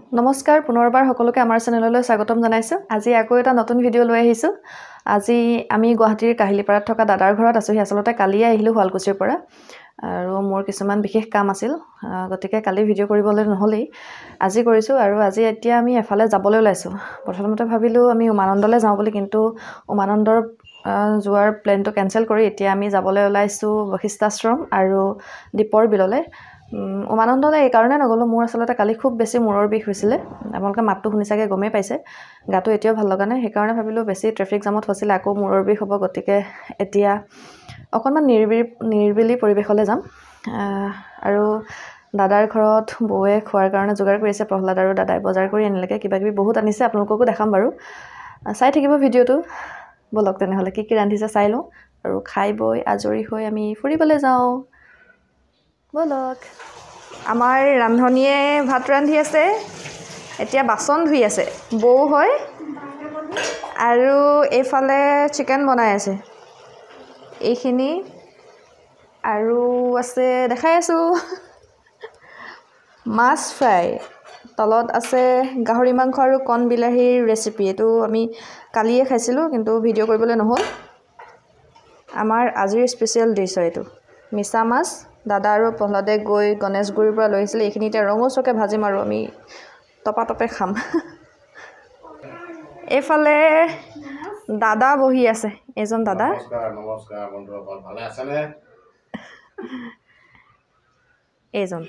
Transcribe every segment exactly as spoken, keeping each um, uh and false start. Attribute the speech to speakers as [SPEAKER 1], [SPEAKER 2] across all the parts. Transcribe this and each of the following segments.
[SPEAKER 1] নমস্কাৰ পুনৰবাৰ সকলোকে আমাৰ চেনেললৈ স্বাগতম জনাইছো আজি আকৌ এটা নতুন ভিডিও লৈ আহিছো আজি আমি গুৱাহাটীৰ কাহিলিপাৰাত থকা দাদাৰ ঘৰত আছো আসলতে কালি আহিলো হালকুছিৰ পৰা আৰু মোৰ কিছুমান বিশেষ কাম আছিল গতিকে কালি ভিডিও কৰিবলৈ নহলেই আজি কৰিছো আৰু আজি এতিয়া আমি এফালে যাবলৈ ওলাইছো প্ৰথমতে ভাবিলো আমি উমানন্দলৈ যাওঁ বুলি কিন্তু উমানন্দৰ যোৱাৰ প্লেনটো কেনসেল কৰি এতিয়া আমি যাবলৈ ওলাইছো বশিষ্ঠাশ্ৰম আৰু দীপৰ বিললৈ উমানন্দলৈ এই কাৰণে নগলো মোৰ আসলতে কালি খুব বেছি মূৰৰ বিষ হৈছিল আপোনালোকে মাতটো শুনিছাগে গমে পাইছে গাটো এতিয়াও ভাল লগা নাই সেই কাৰণে ভাবিলো বেছি ট্ৰাফিক জামত ফচিলে আকৌ মূৰৰ বিষ হ'ব গতিকে এতিয়া অকনমান নিৰ্বিলি নিৰ্বিলি পৰিবেশলৈ যাম আৰু দাদাৰ ঘৰত বৌয়ে খোৱাৰ কাৰণে যোগাৰ কৰিছে প্ৰহ্লাদ আৰু দাদাই বজাৰ কৰি আনিলেকে কিবা কিবি বহুত আনিছে আপোনালোককো দেখাম বাৰু চাই থাকিব ভিডিওটো বলক তেনেহলে কি কি ৰান্ধিছে চাই লওঁ আৰু খাই বৈ আজৰি হৈ আমি ফুৰিবলৈ যাওঁ বলক আমাৰ ৰান্ধনিয়ে ভাত ৰান্ধি আছে এতিয়া বাসন ধুই আছে বৌ হয় আৰু এইফালে চিকেন বনাই আছে এইখিনি আৰু আছে দেখাই আছো মাছ ফ্ৰাই তলত আছে গাহৰি মাংস আৰু কণ বিলাহীৰ ৰেচিপি এটো আমি কালিয়ে খাইছিলো কিন্তু ভিডিও কৰিবলৈ নহল আমাৰ আজিৰ স্পেশাল ডিশ হয় এটো মিছা মাছ দাদা আৰু প্ৰহ্লাদে গৈ গণেশগুৰিৰ পৰা লৈ আহিছিল এইখিনিতে ৰঙচকে ভাজি মাৰো আমি টপা টপে খাম এফালে দাদা বহি আছে এজন দাদা
[SPEAKER 2] নমস্কাৰ নমস্কাৰ বন্ধুসকল ভালে আছেনে
[SPEAKER 1] এজন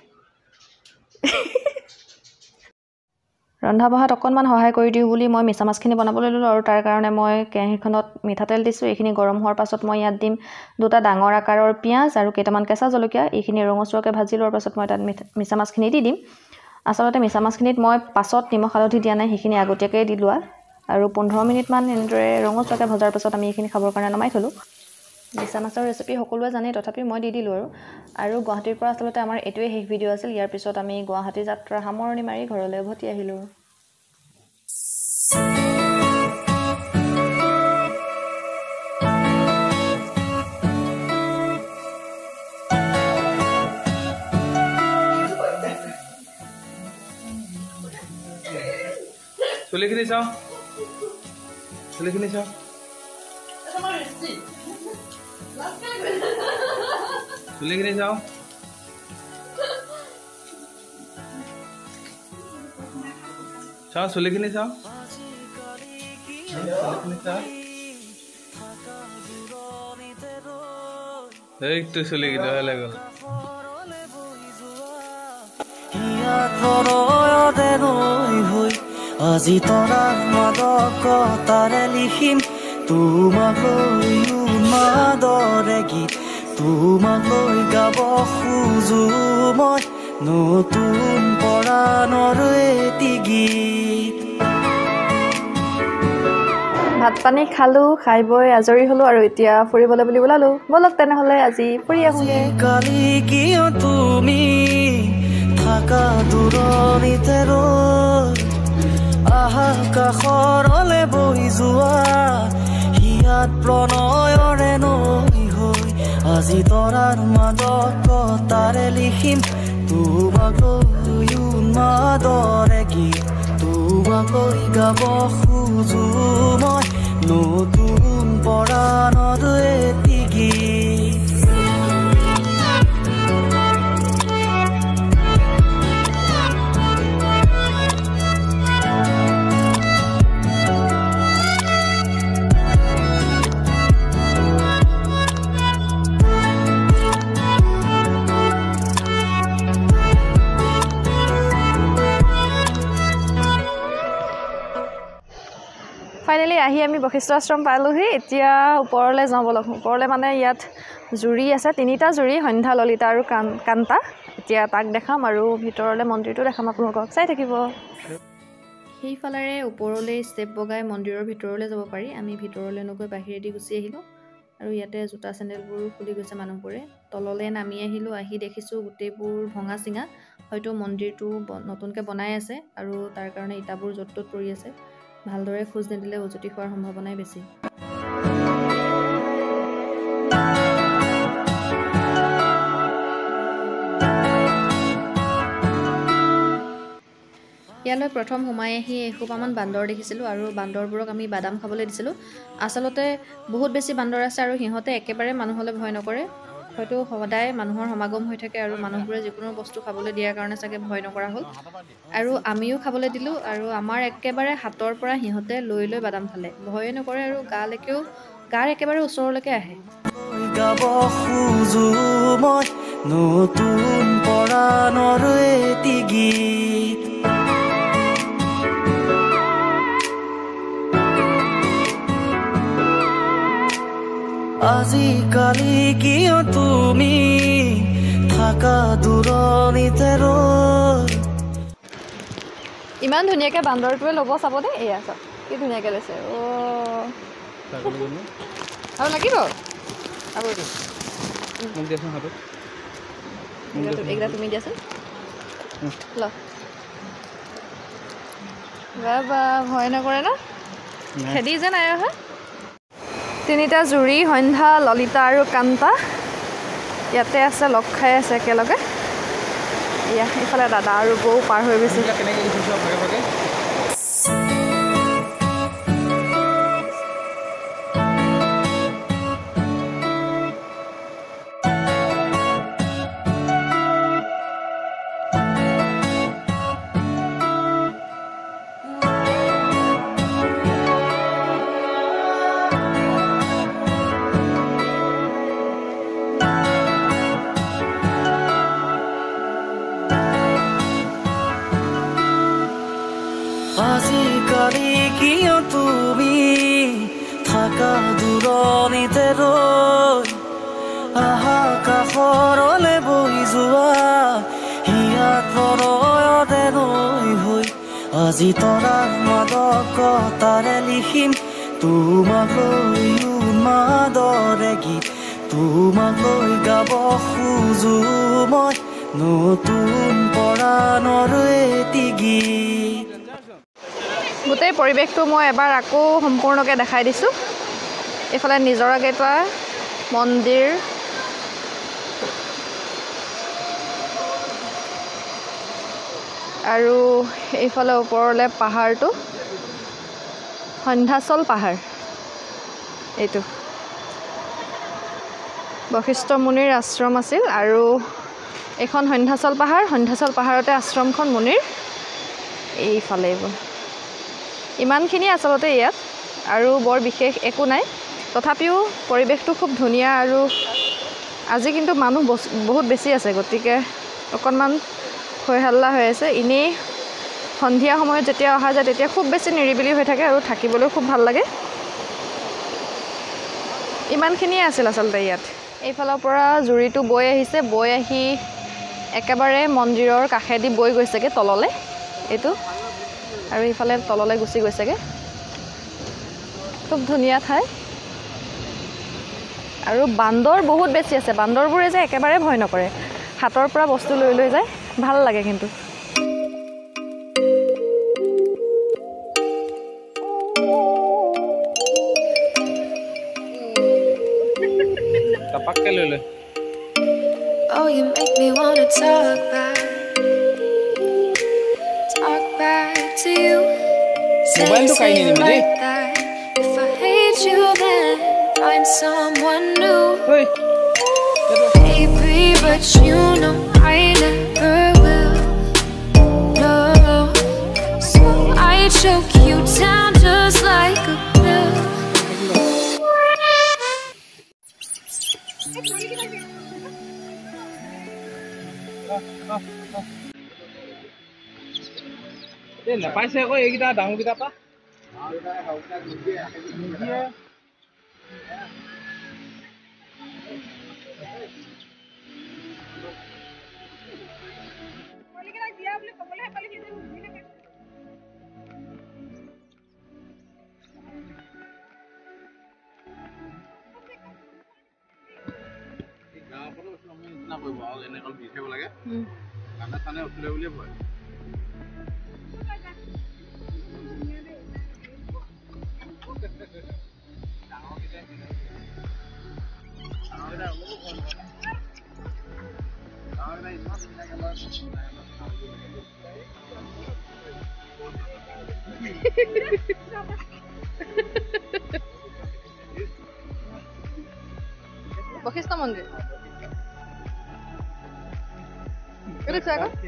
[SPEAKER 1] ৰন্ধা বঢ়াত অকনমান সহায় কৰি দিও বুলি মই মিছা মাছখিনি বনাবলৈ ললো আৰু তাৰ কাৰণে মই কেৰাহীখনত মিঠাতেল দিছো এইখিনি গৰম হোৱাৰ পাছত মই ইয়াত দিম দুটা ডাঙৰ আকাৰৰ পিয়াজ আৰু কেইটামান কেঁচা জলকীয়া এইখিনি ৰঙচুৱাকৈ ভাজি লোৱাৰ পাছত মই তাত মিছা মাছখিনি দি দিম আসলতে মিছা মাছখিনিত মই পাছত নিমখ হালধি দিয়া নাই সেইখিনি আগতীয়াকৈ দি লোৱা আৰু পোন্ধৰ মিনিট মান এনেদৰে ৰঙচুৱাকৈ ভজাৰ পাছত আমি এইখিনি খাবৰ কাৰণে নমাই থলো মিছা মাছৰ ৰেচিপি সকলোৱে জানে তথাপি মই দি দিলো আৰু আৰু গুৱাহাটীৰ পৰা আসলতে আমাৰ এটোৱে শেষ ভিডিও আছিল ইয়াৰ পিছত আমি গুৱাহাটী যাত্ৰা সামৰণি মাৰি ঘৰলৈ উভতি আহিলো
[SPEAKER 3] চুলিখিনি চাও চুলিখিনি চাও চুলিখিনি চাও চাও চুলিখিনি চাও চুলিখিনি চাও এইটো চুলিখিনি ভাল গ'ল
[SPEAKER 4] আজি তৰাৰ মাদক তাৰে লিখিম তোমাক লৈ উন্মাদৰে গীত তোমাক লৈ গাব খোজো মই নতুন পৰাণৰ এটি গীত
[SPEAKER 1] ভাত পানী খালো খাই বৈ আজৰি হলো আৰু এতিয়া ফুৰিবলৈ বুলি ওলালো বলক তেনেহলে আজি ফুৰি আহোঁগে
[SPEAKER 4] কালি কিয় তুমি থাকা দূৰণিতে ৰৈ আহা কাষৰলে বহি যোৱা হিয়াত প্ৰণয়ৰে নৈ হৈ আজি তৰাৰ মাদক তাৰে লিখিম তোমাক লৈ উন্মাদৰে গীত তোমাক লৈ গাব খোজো মই নতুন পৰাণৰ এটি গীত
[SPEAKER 1] ফাইনেলি আহি আমি বশিষ্ঠ আশ্ৰম পালোহি এতিয়া ওপৰলৈ যাওঁ বলক ওপৰলৈ মানে ইয়াত জুৰি আছে তিনিটা জুৰি সন্ধ্যা ললিতা আৰু কান্তা এতিয়া তাক দেখাম আৰু ভিতৰলৈ মন্দিৰটো দেখাম আপোনালোকক চাই থাকিব সেইফালেৰে ওপৰলৈ ষ্টেপ বগাই মন্দিৰৰ ভিতৰলৈ যাব পাৰি আমি ভিতৰলৈ নগৈ বাহিৰেদি গুচি আহিলোঁ আৰু ইয়াতে জোতা চেণ্ডেলবোৰ খুলি গৈছে মানুহবোৰে তললৈ নামি আহিলোঁ আহি দেখিছোঁ গোটেইবোৰ ভঙা চিঙা হয়তো মন্দিৰটো নতুনকৈ বনাই আছে আৰু তাৰ কাৰণে ইটাবোৰ য'ত ত'ত পৰি আছে ভালদৰে খোজ নিদিলে উজুতি হোৱাৰ সম্ভাৱনাই বেছি ইয়ালৈ প্ৰথম সোমাই আহি এসোপামান বান্দৰ দেখিছিলোঁ আৰু বান্দৰবোৰক আমি বাদাম খাবলৈ দিছিলোঁ। আচলতে বহুত বেছি বান্দৰ আছে আৰু সিহঁতে একেবাৰে মানুহলৈ ভয় নকৰে। হয়তো সদায় মানুহৰ সমাগম হৈ থাকে আৰু মানুহবোৰে যিকোনো বস্তু খাবলৈ দিয়াৰ কাৰণে চাগে ভয় নকৰা হ'ল। আৰু আমিও খাবলৈ দিলোঁ আৰু আমাৰ একেবাৰে হাতৰ পৰা সিহঁতে লৈ লৈ বাদাম খালে। ভয়ে নকৰে আৰু গালৈকেও গাৰ একেবাৰে ওচৰলৈকে আহে।
[SPEAKER 4] গাব খুজো মই নতুন পৰাণৰ এটি গীত আজিকালি কিয় তুমি থাকা দূৰণিতে ৰৈ
[SPEAKER 1] ইমান ধুনীয়াকৈ বান্দৰটোৱে ল'ব চাব দেই। এয়া চাওক কি ধুনীয়াকৈ লৈছে। অ' আৰু লাগিব আৰু এইকেইটা তুমি দিয়াচোন। ল বা ভয় নকৰে ন? খেদি যে নাই অহা। তিনিটা জুৰি সন্ধ্যা, ললিতা আৰু কান্তা ইয়াতে আছে, লগ খাই আছে একেলগে। এয়া এইফালে দাদা আৰু বৌ পাৰ হৈ গৈছে।
[SPEAKER 4] আজিকালি কিয় তুমি থাকা দূৰণিতে ৰৈ আহা কাষৰলে বহি যোৱা হিয়াত প্ৰণয়তে নৈ হৈ আজি তৰাৰ মাদকতাৰে লিখিম তোমাক লৈ উন্মাদৰে গীত তোমাক লৈ গাব খুজো মই নতুন পৰাণৰ এটি গীত।
[SPEAKER 1] গোটেই পৰিৱেশটো মই এবাৰ আকৌ সম্পূৰ্ণকৈ দেখাই দিছোঁ। এইফালে নিজৰাকেইটা, মন্দিৰ, আৰু এইফালে ওপৰলৈ পাহাৰটো সন্ধ্যাচল পাহাৰ। এইটো বশিষ্ঠ মুনিৰ আশ্ৰম আছিল আৰু এইখন সন্ধ্যাচল পাহাৰ। সন্ধ্যাচল পাহাৰতে আশ্ৰমখন মুনিৰ। এইফালে এইবোৰ ইমানখিনি আচলতে ইয়াত আৰু বৰ বিশেষ একো নাই। তথাপিও পৰিৱেশটো খুব ধুনীয়া আৰু আজি কিন্তু মানুহ বহুত বেছি আছে, গতিকে অকণমান হৈ হাল্লা হৈ আছে। এনেই সন্ধিয়া সময়ত যেতিয়া অহা যায় তেতিয়া খুব বেছি নিৰিবিলি হৈ থাকে আৰু থাকিবলৈও খুব ভাল লাগে। ইমানখিনিয়ে আছিল আচলতে ইয়াত। এইফালৰ পৰা জুৰিটো বৈ আহিছে, বৈ আহি একেবাৰে মন্দিৰৰ কাষেদি বৈ গৈছেগৈ তললৈ এইটো, আৰু ইফালে তললৈ গুচি গৈছেগৈ। খুব ধুনীয়া ঠাই আৰু বান্দৰ বহুত বেছি আছে। বান্দৰবোৰে যে একেবাৰে ভয় নকৰে, হাতৰ পৰা বস্তু লৈ লৈ যায়। ভাল লাগে কিন্তু।
[SPEAKER 3] তাপাককে লৈ লৈ
[SPEAKER 5] Oh, you make me wanna talk back, talk back to you. Say,
[SPEAKER 3] Mobile to
[SPEAKER 5] say
[SPEAKER 3] kaini
[SPEAKER 5] it
[SPEAKER 3] ni
[SPEAKER 5] like that. If I hate you, then find someone new.
[SPEAKER 3] oi
[SPEAKER 5] Baby, but you know I never will. No, so I choke you down just like a pill.
[SPEAKER 3] এই নাপাইছে আকৌ এইকেইটা ডাঙৰকেইটা পা কাণে চানে উঠিলে বুলিয়ে ভয়।
[SPEAKER 1] বশিষ্ঠ মন্দিৰ এইটো চাই আকৌ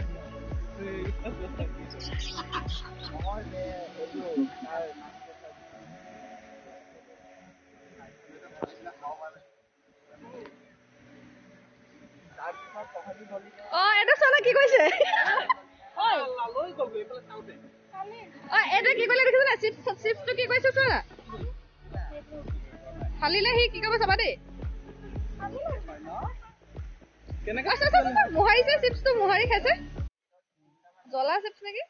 [SPEAKER 1] অ এটা চালা কি কৈছে এটা কি কলে দেখিছ না চিপছ চিপছটো কি কৈছে চোৱা ফালিলে সি কি কৰিব চাবা দেই কেনেকা মোহাৰিছে চিপছটো মোহাৰি খাইছে জ্বলা চিপছ নেকি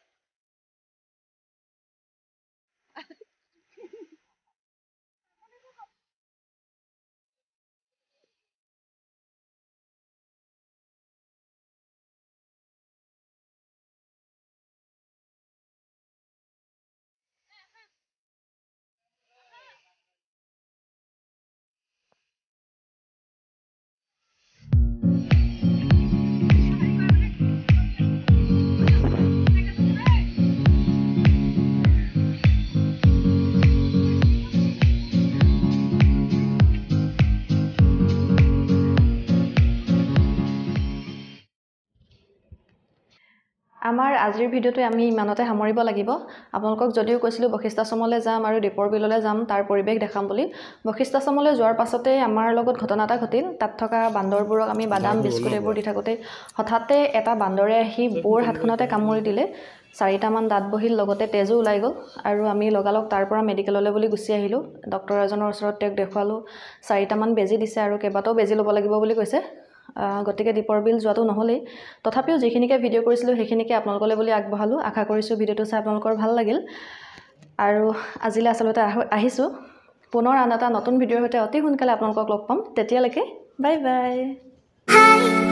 [SPEAKER 1] আমাৰ আজিৰ ভিডিঅ'টো আমি ইমানতে সামৰিব লাগিব আপোনালোকক যদিও কৈছিলোঁ বশিষ্ঠাশ্ৰমলৈ যাম আৰু দীপৰ বিললৈ যাম তাৰ পৰিৱেশ দেখাম বুলি বশিষ্ঠাশ্ৰমলৈ যোৱাৰ পাছতে আমাৰ লগত ঘটনা এটা ঘটিল তাত থকা বান্দৰবোৰক আমি বাদাম বিস্কুট এইবোৰ দি থাকোঁতে হঠাতে এটা বান্দৰে আহি বৰ হাতখনতে কামুৰি দিলে চাৰিটামান দাঁত বহিল লগতে তেজো ওলাই গ'ল আৰু আমি লগালগ তাৰ পৰা মেডিকেললৈ বুলি গুচি আহিলোঁ ডক্টৰ এজনৰ ওচৰত তেওঁক দেখুৱালোঁ চাৰিটামান বেজি দিছে আৰু কেইবাটাও বেজি ল'ব লাগিব বুলি কৈছে গতিকে দীপৰ বিল যোৱাটো নহ'লেই তথাপিও যিখিনিকে ভিডিঅ' কৰিছিলোঁ সেইখিনিকে আপোনালোকলৈ বুলি আগবঢ়ালোঁ আশা কৰিছোঁ ভিডিঅ'টো চাই আপোনালোকৰ ভাল লাগিল আৰু আজিলৈ আচলতে আহিছোঁ পুনৰ আন এটা নতুন ভিডিঅ'ৰ সৈতে অতি সোনকালে আপোনালোকক লগ পাম তেতিয়ালৈকে বাই বাই